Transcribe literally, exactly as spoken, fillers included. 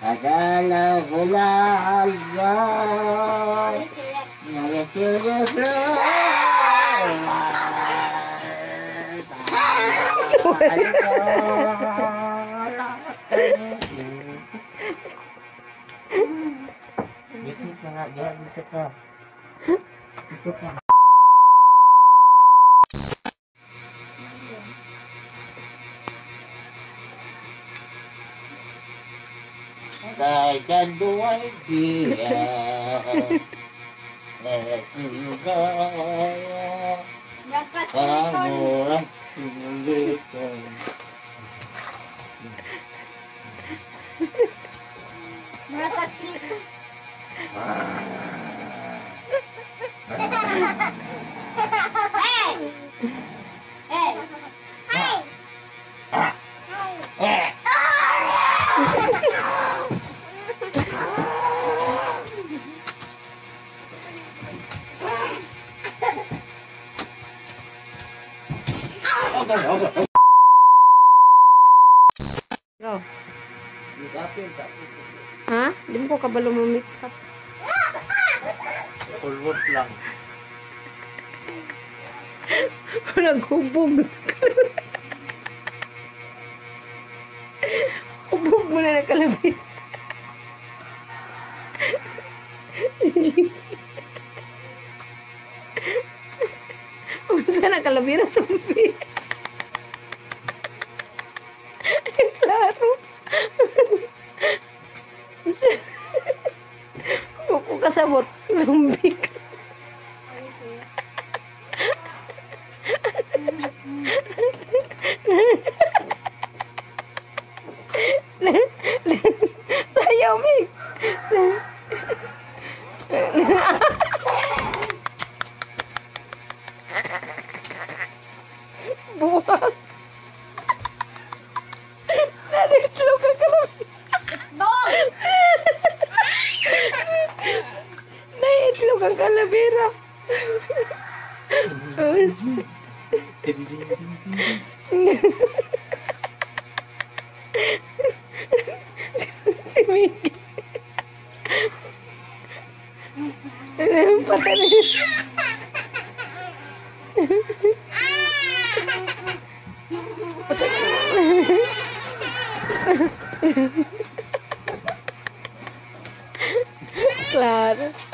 Akala ko lang yan. Bisit ka nga, gaya, bisit ka. Bisit ka. I got no idea. Let me go. Kamu ang sulitan. Hey! Hey! Eh! Go. Ha? Di mo ko kabalo mo make up. Ulwot lang. Naghubog. Hubog mo na nakalabit. Usa nakalabira sa mbi. Klaro. Buko kasabot. Zombie ka. Sayaw, Mig. Buwag. Nalitlog ang kalabira. Dog! Naitlog ang kalabira. Si Miggy. Patay na siya. Claro.